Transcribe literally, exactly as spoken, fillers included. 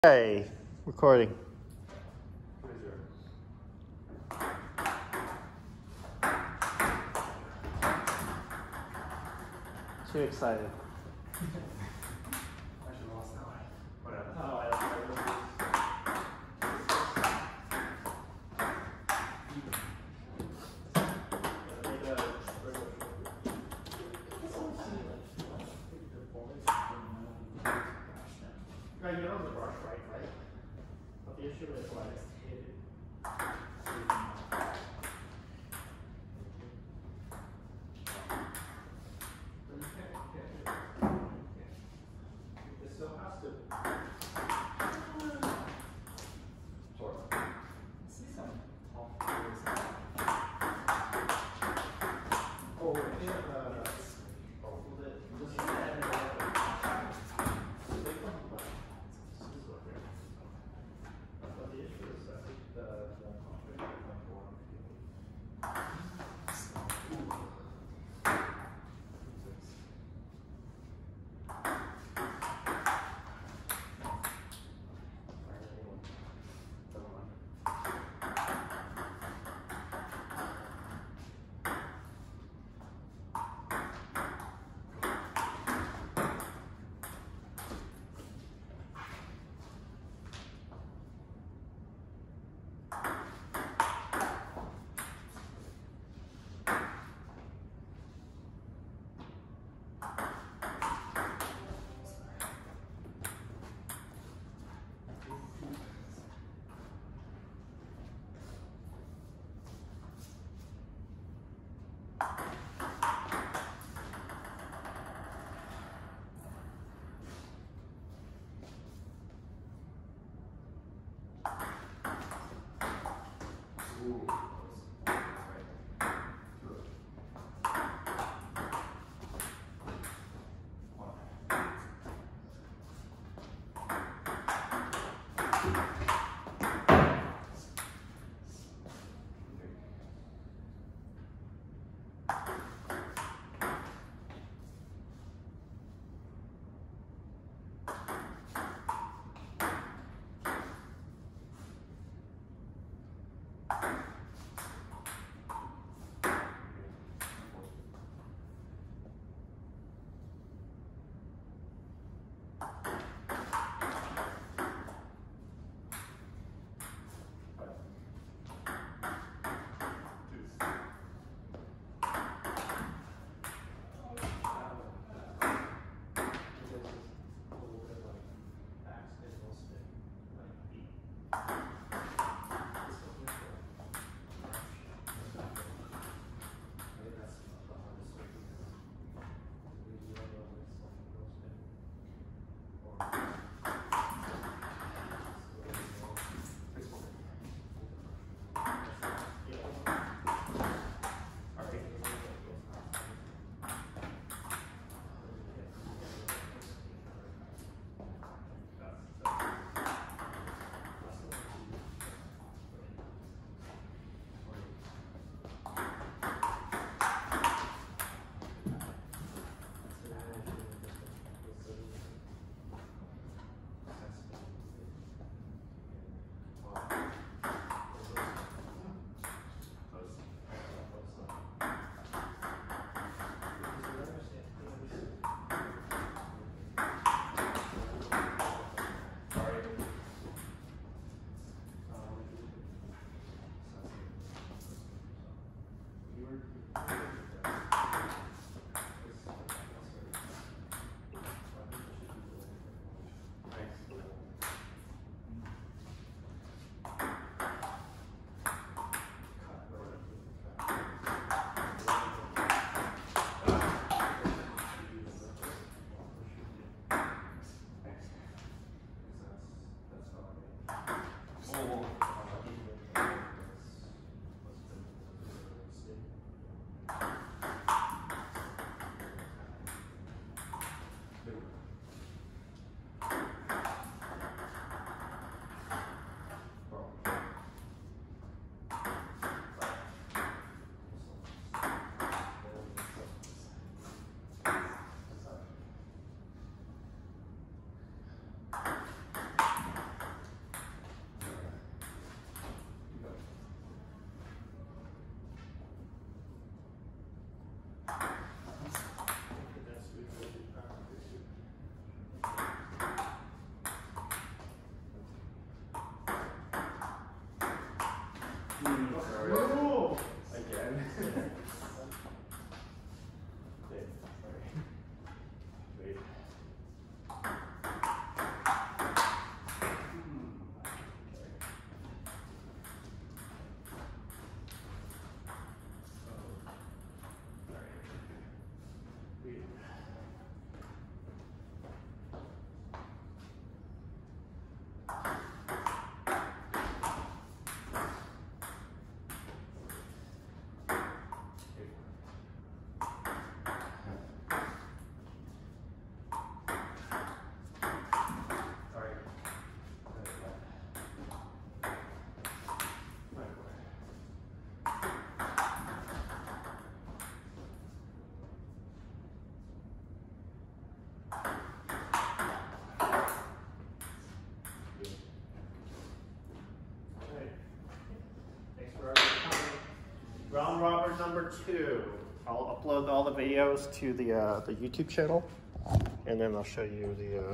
Hey, recording. Too excited. I should have lost that way. Whatever. Oh, I don't know. Right, you know the brush, right? Right? But the issue is like it's hidden. It still has to. Sort of. See some top areas. Oh, yeah, uh, oh, well, the, just add it up. They come back. This is what they're. But the issue is, I think the, the contract is going to go on. Sorry. Ooh. Again. Okay, sorry. Wait. Thanks for coming. Round robber number two. I'll upload all the videos to the uh, the YouTube channel, and then I'll show you the. Uh